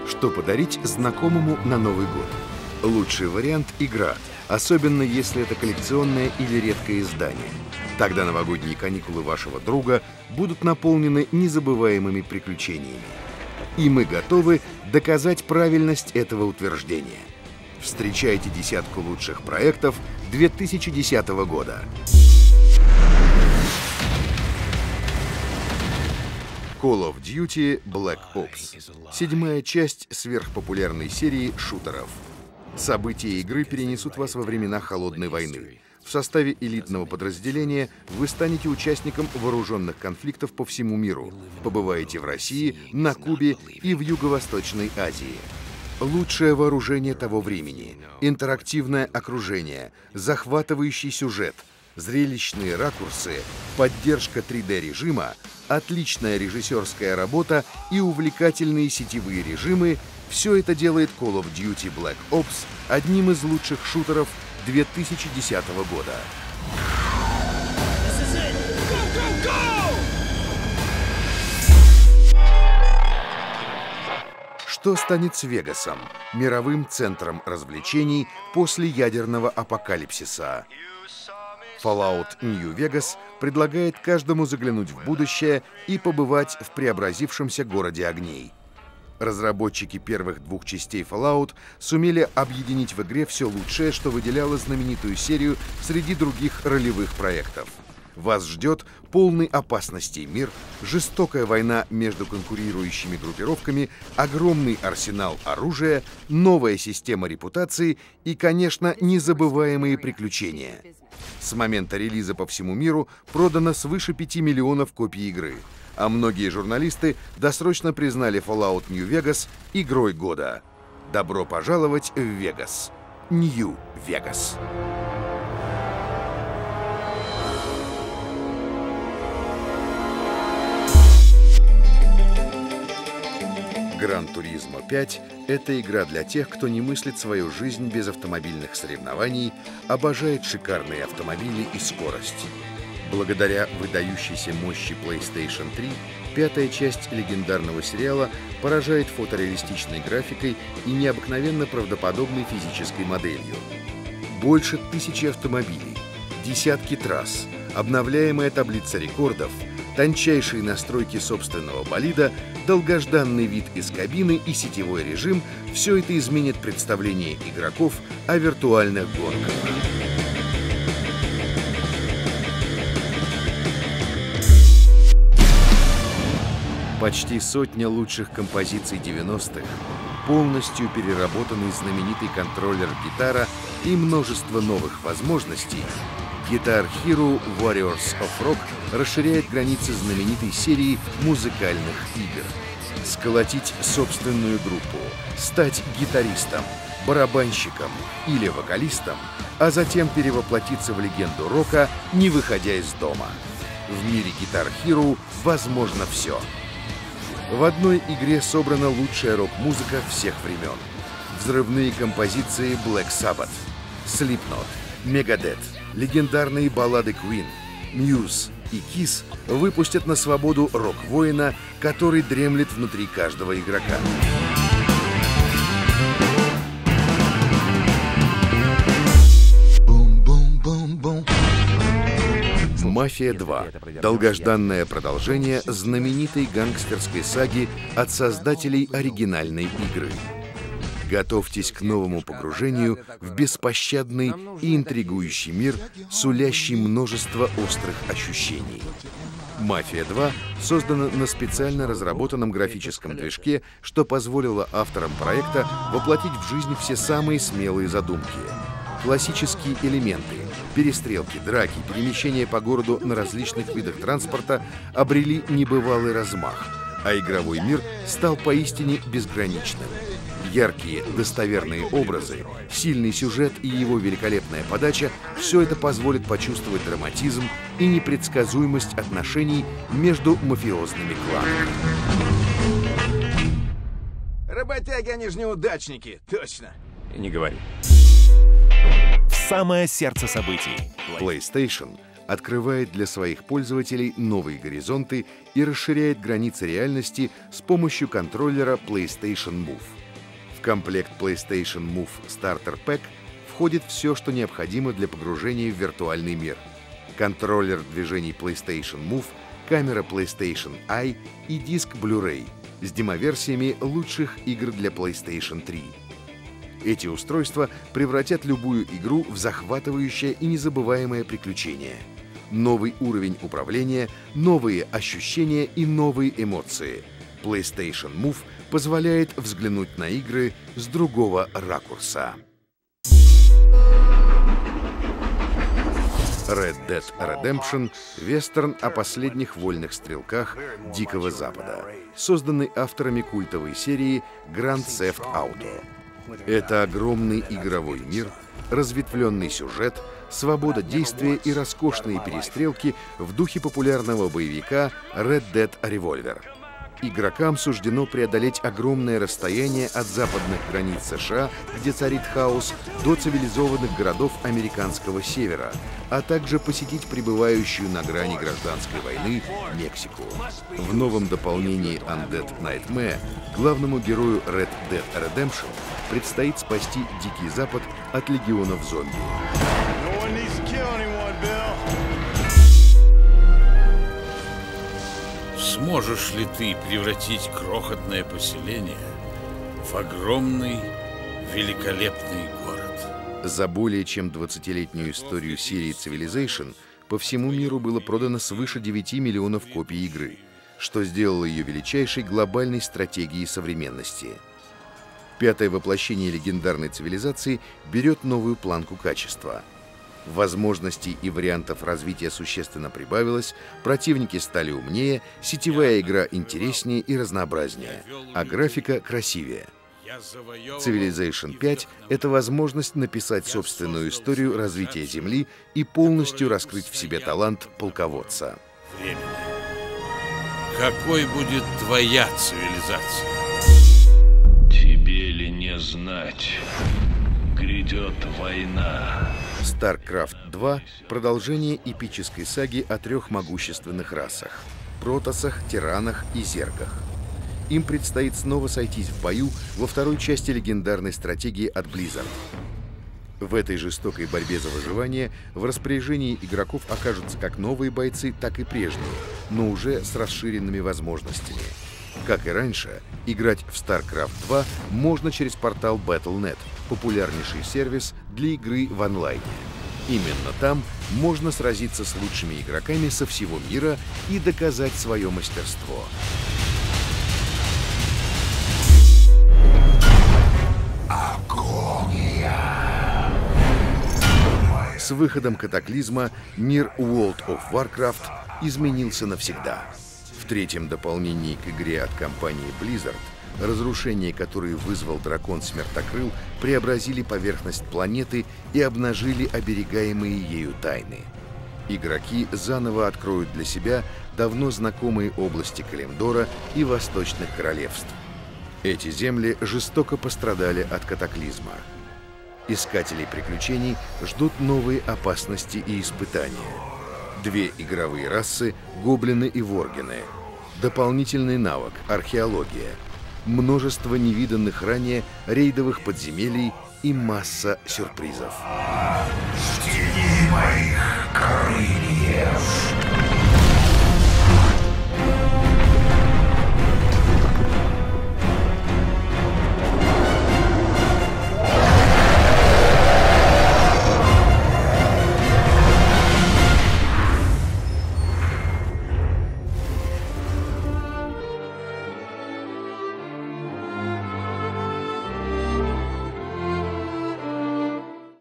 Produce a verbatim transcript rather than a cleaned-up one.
Что подарить знакомому на Новый год? Лучший вариант – игра, особенно если это коллекционное или редкое издание. Тогда новогодние каникулы вашего друга будут наполнены незабываемыми приключениями. И мы готовы доказать правильность этого утверждения. Встречайте десятку лучших проектов две тысячи десятого года. Call of Duty Black Ops. Седьмая часть сверхпопулярной серии шутеров. События игры перенесут вас во времена Холодной войны. В составе элитного подразделения вы станете участником вооруженных конфликтов по всему миру. Побываете в России, на Кубе и в Юго-Восточной Азии. Лучшее вооружение того времени, интерактивное окружение, захватывающий сюжет, зрелищные ракурсы, поддержка три дэ режима, отличная режиссерская работа и увлекательные сетевые режимы – все это делает Call of Duty Black Ops одним из лучших шутеров две тысячи десятого года. Что станет с Вегасом, мировым центром развлечений после ядерного апокалипсиса? Fallout New Vegas предлагает каждому заглянуть в будущее и побывать в преобразившемся городе огней. Разработчики первых двух частей Fallout сумели объединить в игре все лучшее, что выделяло знаменитую серию среди других ролевых проектов. Вас ждет полный опасностей мир, жестокая война между конкурирующими группировками, огромный арсенал оружия, новая система репутации и, конечно, незабываемые приключения. С момента релиза по всему миру продано свыше пяти миллионов копий игры, а многие журналисты досрочно признали Fallout New Vegas игрой года. Добро пожаловать в Вегас. New Vegas. Gran Turismo пять – это игра для тех, кто не мыслит свою жизнь без автомобильных соревнований, обожает шикарные автомобили и скорость. Благодаря выдающейся мощи PlayStation три, пятая часть легендарного сериала поражает фотореалистичной графикой и необыкновенно правдоподобной физической моделью. Больше тысячи автомобилей, десятки трасс, обновляемая таблица рекордов, тончайшие настройки собственного болида, долгожданный вид из кабины и сетевой режим – все это изменит представление игроков о виртуальных гонках. Почти сотня лучших композиций девяностых, полностью переработанный знаменитый контроллер-гитара и множество новых возможностей, Guitar Hero Warriors of Rock расширяет границы знаменитой серии музыкальных игр. Сколотить собственную группу, стать гитаристом, барабанщиком или вокалистом, а затем перевоплотиться в легенду рока, не выходя из дома. В мире Guitar Hero возможно все. В одной игре собрана лучшая рок-музыка всех времен. Взрывные композиции Black Sabbath, Slipknot, Megadeth, легендарные баллады Queen, Muse и Kiss выпустят на свободу рок-воина, который дремлет внутри каждого игрока. «Мафия два» — долгожданное продолжение знаменитой гангстерской саги от создателей оригинальной игры. Готовьтесь к новому погружению в беспощадный и интригующий мир, сулящий множество острых ощущений. «Мафия два» создана на специально разработанном графическом движке, что позволило авторам проекта воплотить в жизнь все самые смелые задумки. Классические элементы — перестрелки, драки, перемещения по городу на различных видах транспорта — обрели небывалый размах, а игровой мир стал поистине безграничным. Яркие, достоверные образы, сильный сюжет и его великолепная подача – все это позволит почувствовать драматизм и непредсказуемость отношений между мафиозными кланами. Работяги, они же неудачники, точно. Не говори. В самое сердце событий. PlayStation открывает для своих пользователей новые горизонты и расширяет границы реальности с помощью контроллера PlayStation Move. В комплект PlayStation Move Starter Pack входит все, что необходимо для погружения в виртуальный мир. Контроллер движений PlayStation Move, камера PlayStation Eye и диск Blu-ray с демоверсиями лучших игр для PlayStation три. Эти устройства превратят любую игру в захватывающее и незабываемое приключение. Новый уровень управления, новые ощущения и новые эмоции. PlayStation Move позволяет взглянуть на игры с другого ракурса. Red Dead Redemption — вестерн о последних вольных стрелках Дикого Запада, созданный авторами культовой серии Grand Theft Auto. Это огромный игровой мир, разветвленный сюжет, свобода действия и роскошные перестрелки в духе популярного боевика Red Dead Revolver. Игрокам суждено преодолеть огромное расстояние от западных границ США, где царит хаос, до цивилизованных городов американского севера, а также посетить пребывающую на грани гражданской войны Мексику. В новом дополнении Undead Nightmare главному герою Red Dead Redemption предстоит спасти Дикий Запад от легионов зомби. Сможешь ли ты превратить крохотное поселение в огромный, великолепный город? За более чем двадцатилетнюю историю серии Civilization по всему миру было продано свыше девяти миллионов копий игры, что сделало ее величайшей глобальной стратегией современности. Пятое воплощение легендарной цивилизации берет новую планку качества. Возможностей и вариантов развития существенно прибавилось, противники стали умнее, сетевая игра интереснее и разнообразнее, а графика красивее. Civilization пять — это возможность написать собственную историю развития Земли и полностью раскрыть в себе талант полководца. Времени. Какой будет твоя цивилизация? Тебе ли не знать, грядет война. StarCraft два — продолжение эпической саги о трех могущественных расах — протоссах, тиранах и зергах. Им предстоит снова сойтись в бою во второй части легендарной стратегии от Blizzard. В этой жестокой борьбе за выживание в распоряжении игроков окажутся как новые бойцы, так и прежние, но уже с расширенными возможностями. Как и раньше, играть в StarCraft два можно через портал Battle точка нет, популярнейший сервис для игры в онлайне. Именно там можно сразиться с лучшими игроками со всего мира и доказать свое мастерство. С выходом Катаклизма мир World of Warcraft изменился навсегда. В третьем дополнении к игре от компании Blizzard, разрушение, которое вызвал дракон Смертокрыл, преобразили поверхность планеты и обнажили оберегаемые ею тайны. Игроки заново откроют для себя давно знакомые области Калимдора и Восточных Королевств. Эти земли жестоко пострадали от катаклизма. Искателей приключений ждут новые опасности и испытания. Две игровые расы — гоблины и воргены. Дополнительный навык — археология. Множество невиданных ранее рейдовых подземелий и масса сюрпризов. Жди моих крыльев.